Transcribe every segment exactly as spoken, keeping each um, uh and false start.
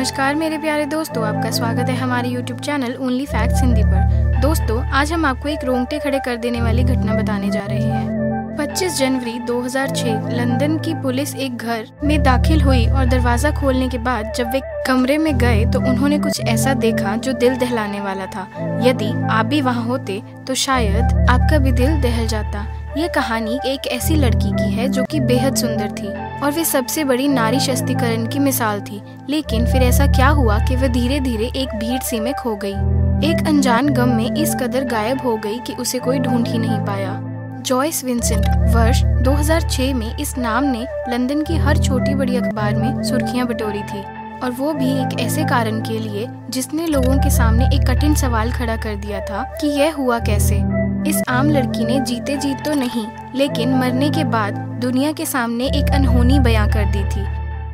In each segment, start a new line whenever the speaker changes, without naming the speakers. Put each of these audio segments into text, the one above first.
नमस्कार मेरे प्यारे दोस्तों, आपका स्वागत है हमारे YouTube channel only facts Hindi पर। दोस्तों, आज हम आपको एक रोंगटे खड़े कर देने वाली घटना बताने जा रहे हैं। पच्चीस जनवरी दो हज़ार छह लंदन की पुलिस एक घर में दाखिल हुई और दरवाजा खोलने के बाद जब वे कमरे में गए तो उन्होंने कुछ ऐसा देखा जो दिल दहलाने वाला था। यदि आप भी वहाँ होते तो शायद आपका भी दिल दहल जाता। ये कहानी एक ऐसी लड़की की है जो कि बेहद सुंदर थी और वे सबसे बड़ी नारी शक्तिकरण की मिसाल थी। लेकिन फिर ऐसा क्या हुआ कि वह धीरे धीरे एक भीड़ सी में खो गई। एक अनजान गम में इस कदर गायब हो गई कि उसे कोई ढूंढ ही नहीं पाया। जॉयस विंसेंट वर्ष दो हज़ार छह में इस नाम ने लंदन की हर छोटी बड़ी अखबार में सुर्खियां बटोरी थी, और वो भी एक ऐसे कारण के लिए जिसने लोगों के सामने एक कठिन सवाल खड़ा कर दिया था कि यह हुआ कैसे। इस आम लड़की ने जीते जीत तो नहीं, लेकिन मरने के बाद दुनिया के सामने एक अनहोनी बयां कर दी थी।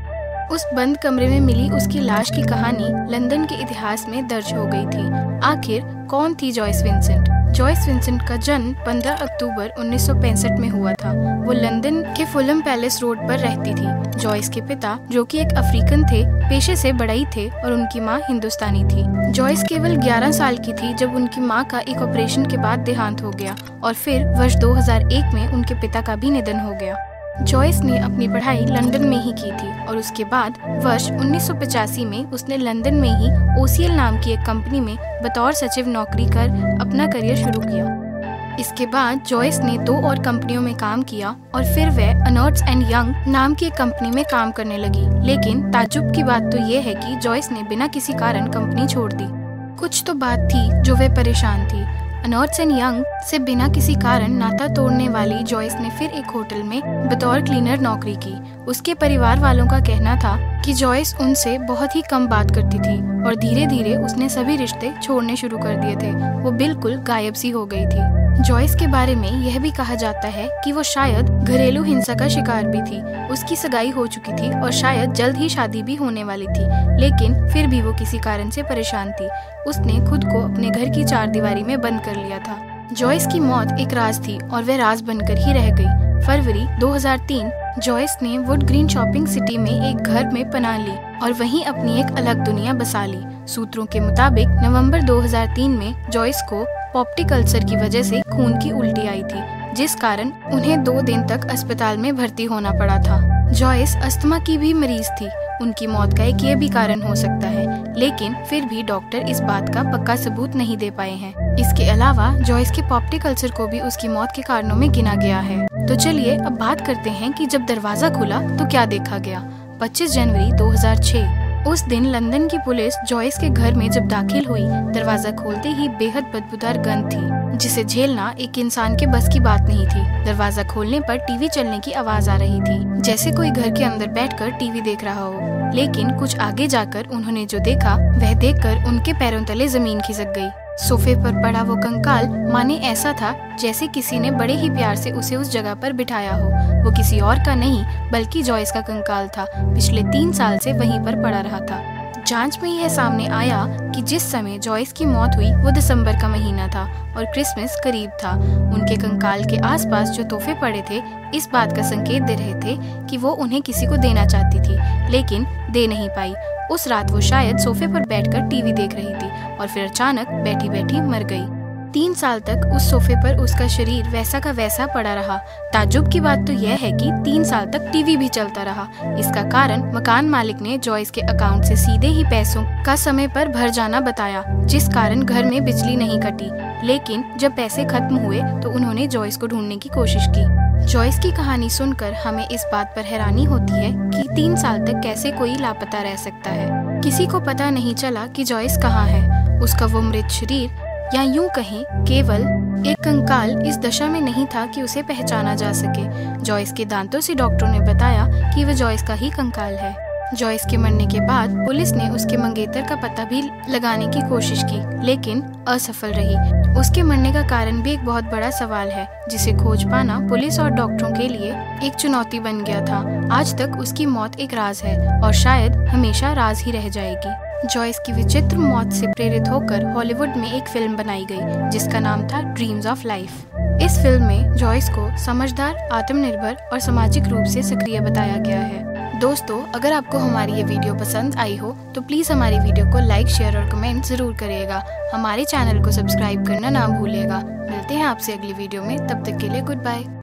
उस बंद कमरे में मिली उसकी लाश की कहानी लंदन के इतिहास में दर्ज हो गई थी। आखिर कौन थी जॉयस विंसेंट? जॉयस विंसेंट का जन्म पंद्रह अक्टूबर उन्नीस सौ पैंसठ में हुआ था। वो लंदन के फुलहम पैलेस रोड पर रहती थी। जॉयस के पिता, जो कि एक अफ्रीकन थे, पेशे से बड़ई थे और उनकी माँ हिंदुस्तानी थी। जॉयस केवल ग्यारह साल की थी जब उनकी माँ का एक ऑपरेशन के बाद देहांत हो गया और फिर वर्ष दो हज़ार एक में उनके पिता का भी निधन हो गया। जॉयस ने अपनी पढ़ाई लंदन में ही की थी और उसके बाद वर्ष उन्नीस सौ पचासी में उसने लंदन में ही ओ सी एल नाम की एक कंपनी में बतौर सचिव नौकरी कर अपना करियर शुरू किया। इसके बाद जॉयस ने दो और कंपनियों में काम किया और फिर वह अर्नेस्ट एंड यंग नाम की एक कंपनी में काम करने लगी। लेकिन ताज्जुब की बात तो ये है कि जॉयस ने बिना किसी कारण कंपनी छोड़ दी। कुछ तो बात थी जो वह परेशान थी। अर्नेस्ट एंड यंग से बिना किसी कारण नाता तोड़ने वाली जॉयस ने फिर एक होटल में बतौर क्लीनर नौकरी की। उसके परिवार वालों का कहना था कि जॉयस उनसे बहुत ही कम बात करती थी और धीरे धीरे उसने सभी रिश्ते छोड़ने शुरू कर दिए थे। वो बिल्कुल गायब सी हो गई थी। जॉयस के बारे में यह भी कहा जाता है कि वो शायद घरेलू हिंसा का शिकार भी थी। उसकी सगाई हो चुकी थी और शायद जल्द ही शादी भी होने वाली थी, लेकिन फिर भी वो किसी कारण से परेशान थी। उसने खुद को अपने घर की चारदीवारी में बंद कर लिया था। जॉयस की मौत एक राज थी और वह राज बनकर ही रह गई। फरवरी दो हज़ार तीन जॉयस ने वुड ग्रीन शॉपिंग सिटी में एक घर में पनाह ली और वहीं अपनी एक अलग दुनिया बसा ली। सूत्रों के मुताबिक नवंबर दो हज़ार तीन में जॉयस को पेप्टिक अल्सर की वजह से खून की उल्टी आई थी, जिस कारण उन्हें दो दिन तक अस्पताल में भर्ती होना पड़ा था। जॉयस अस्थमा की भी मरीज थी। उनकी मौत का एक ये भी कारण हो सकता है, लेकिन फिर भी डॉक्टर इस बात का पक्का सबूत नहीं दे पाए हैं। इसके अलावा जॉयस के पेप्टिक अल्सर को भी उसकी मौत के कारणों में गिना गया है। तो चलिए अब बात करते हैं कि जब दरवाजा खुला तो क्या देखा गया। पच्चीस जनवरी दो हज़ार छह उस दिन लंदन की पुलिस जॉयस के घर में जब दाखिल हुई, दरवाजा खोलते ही बेहद बदबूदार गंध थी जिसे झेलना एक इंसान के बस की बात नहीं थी। दरवाजा खोलने पर टीवी चलने की आवाज आ रही थी, जैसे कोई घर के अंदर बैठकर टीवी देख रहा हो। लेकिन कुछ आगे जाकर उन्होंने जो देखा वह देखकर उनके पैरों तले जमीन खिसक गई। सोफे पर पड़ा वो कंकाल माने ऐसा था जैसे किसी ने बड़े ही प्यार से उसे उस जगह पर बिठाया हो। वो किसी और का नहीं बल्कि जॉयस का कंकाल था। पिछले तीन साल से वहीं पर पड़ा रहा था। जांच में यह सामने आया कि जिस समय जॉयस की मौत हुई वो दिसंबर का महीना था और क्रिसमस करीब था। उनके कंकाल के आसपास जो तोहफे पड़े थे इस बात का संकेत दे रहे थे कि वो उन्हें किसी को देना चाहती थी, लेकिन दे नहीं पाई। उस रात वो शायद सोफे पर बैठकर टीवी देख रही थी और फिर अचानक बैठी बैठी मर गई। तीन साल तक उस सोफे पर उसका शरीर वैसा का वैसा पड़ा रहा। ताज्जुब की बात तो यह है कि तीन साल तक टीवी भी चलता रहा। इसका कारण मकान मालिक ने जॉयस के अकाउंट से सीधे ही पैसों का समय पर भर जाना बताया, जिस कारण घर में बिजली नहीं कटी। लेकिन जब पैसे खत्म हुए तो उन्होंने जॉयस को ढूंढने की कोशिश की। जॉयस की कहानी सुनकर हमें इस बात पर हैरानी होती है कि तीन साल तक कैसे कोई लापता रह सकता है। किसी को पता नहीं चला कि जॉयस कहाँ है। उसका वो मृत शरीर, या यूं कहें केवल एक कंकाल, इस दशा में नहीं था कि उसे पहचाना जा सके। जॉयस के दांतों से डॉक्टरों ने बताया कि वह जॉयस का ही कंकाल है। जॉयस के मरने के बाद पुलिस ने उसके मंगेतर का पता भी लगाने की कोशिश की, लेकिन असफल रही। उसके मरने का कारण भी एक बहुत बड़ा सवाल है, जिसे खोज पाना पुलिस और डॉक्टरों के लिए एक चुनौती बन गया था। आज तक उसकी मौत एक राज है और शायद हमेशा राज ही रह जाएगी। जॉयस की विचित्र मौत से प्रेरित होकर हॉलीवुड में एक फिल्म बनाई गई जिसका नाम था ड्रीम्स ऑफ लाइफ। इस फिल्म में जॉयस को समझदार, आत्मनिर्भर और सामाजिक रूप से सक्रिय बताया गया है। दोस्तों, अगर आपको हमारी ये वीडियो पसंद आई हो तो प्लीज़ हमारी वीडियो को लाइक, शेयर और कमेंट ज़रूर करिएगा। हमारे चैनल को सब्सक्राइब करना ना भूलिएगा। मिलते हैं आपसे अगली वीडियो में, तब तक के लिए गुड बाय।